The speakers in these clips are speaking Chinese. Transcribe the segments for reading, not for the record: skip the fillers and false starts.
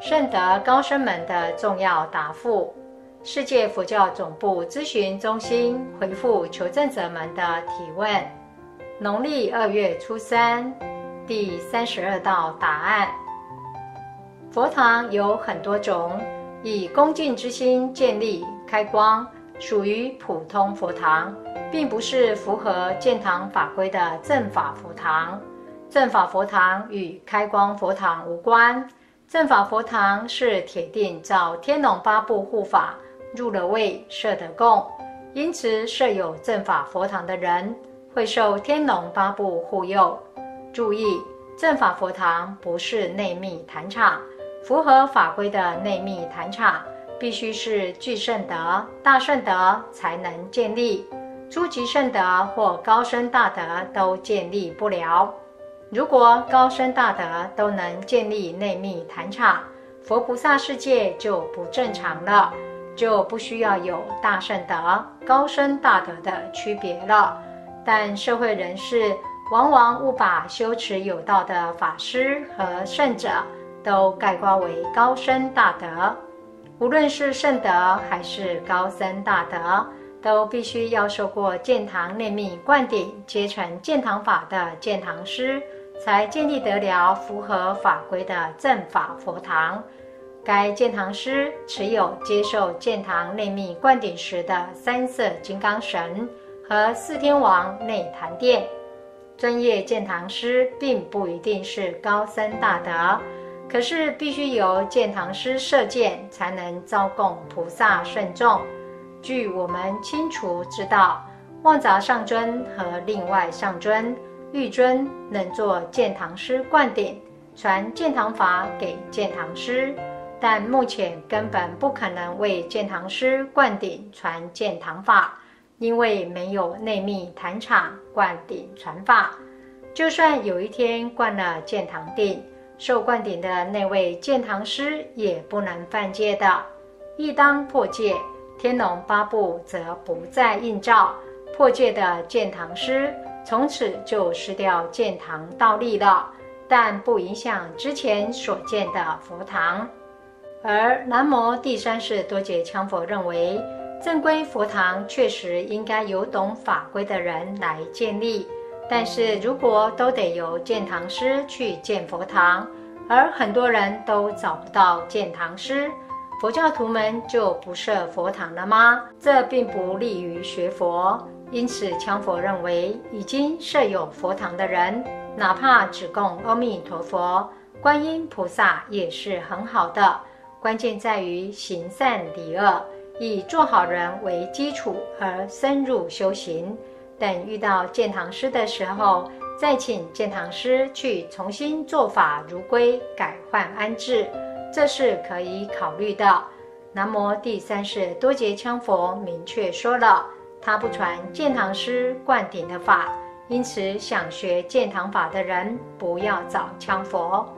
圣德高僧们的重要答复。世界佛教总部咨询中心回复求证者们的提问。农历2月初3，第32道答案。佛堂有很多种，以恭敬之心建立开光，属于普通佛堂，并不是符合建堂法规的正法佛堂。正法佛堂与开光佛堂无关。正法佛堂是铁定照天龙八部护法，入了位设的供，因此设有正法佛堂的人会受天龙八部护佑。注意，正法佛堂不是内密坛场，符合法规的内密坛场必须是具圣德、大圣德才能建立，初级圣德或高僧大德都建立不了。如果高僧大德都能建立内密坛场，佛菩萨世界就不正常了，就不需要有大圣德、高僧大德的区别了。但社会人士往往误把修持有道的法师和圣者都概括为高僧大德。无论是圣德还是高僧大德，都必须要受过建堂内密灌顶，皆成建堂法的建堂师，才建立得了符合法规的正法佛堂。该建堂师持有接受建堂内密灌顶时的三色金刚神和四天王内坛殿。专业建堂师并不一定是高僧大德，可是必须由建堂师设建，才能招供菩萨圣众。据我们清楚知道，旺杂上尊和另外上尊、玉尊能做建堂师灌顶，传建堂法给建堂师，但目前根本不可能为建堂师灌顶传建堂法，因为没有内密坛场灌顶传法。就算有一天灌了建堂顶，受灌顶的那位建堂师也不能犯戒的。一当破戒，天龙八部则不再应照，破戒的建堂师从此就失掉建堂道力了，但不影响之前所建的佛堂。而南无第三世多杰羌佛认为，正规佛堂确实应该由懂法规的人来建立，但是如果都得由建堂师去建佛堂，而很多人都找不到建堂师，佛教徒们就不设佛堂了吗？这并不利于学佛。因此羌佛认为，已经设有佛堂的人，哪怕只供阿弥陀佛、观音菩萨也是很好的。关键在于行善离恶，以做好人为基础而深入修行。等遇到建堂师的时候，再请建堂师去重新做法如归，改换安置，这是可以考虑的。南无第三世多杰羌佛明确说了，他不传建堂师灌顶的法，因此想学建堂法的人不要找羌佛。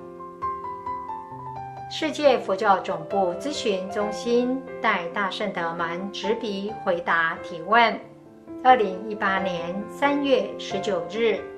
世界佛教总部咨询中心代大圣德们执笔回答提问。2018年3月19日。